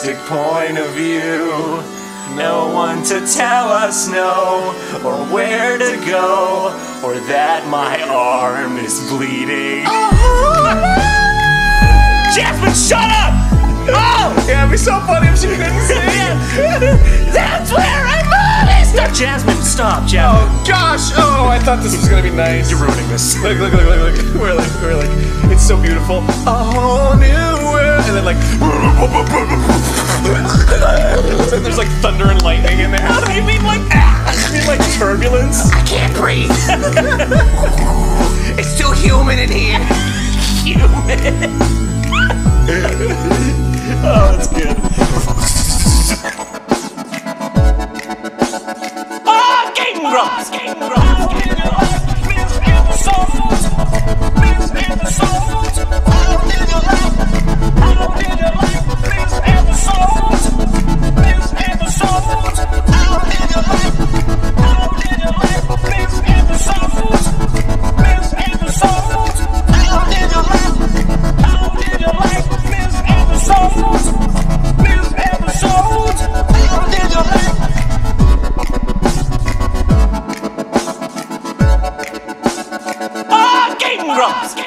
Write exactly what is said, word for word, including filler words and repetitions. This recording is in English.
realistic point of view. No one to tell us no, or where to go, or that my arm is bleeding. Jasmine, shut up! Oh! Yeah, it'd be so funny if she couldn't sing. That's where I'm at! Stop, Jasmine, stop, Jasmine. Oh gosh! Oh, I thought this was gonna be nice. You're ruining this. Look, look, look, look, look. We're like, we're like, it's so beautiful. A whole new world. And then like, and there's like thunder and lightning in there. How do you mean like, ah? You mean like turbulence? I can't breathe. It's too human in here. Human. Oh, that's good. Ah, Game Grumps! Game Grumps! Game Grumps! Grumps!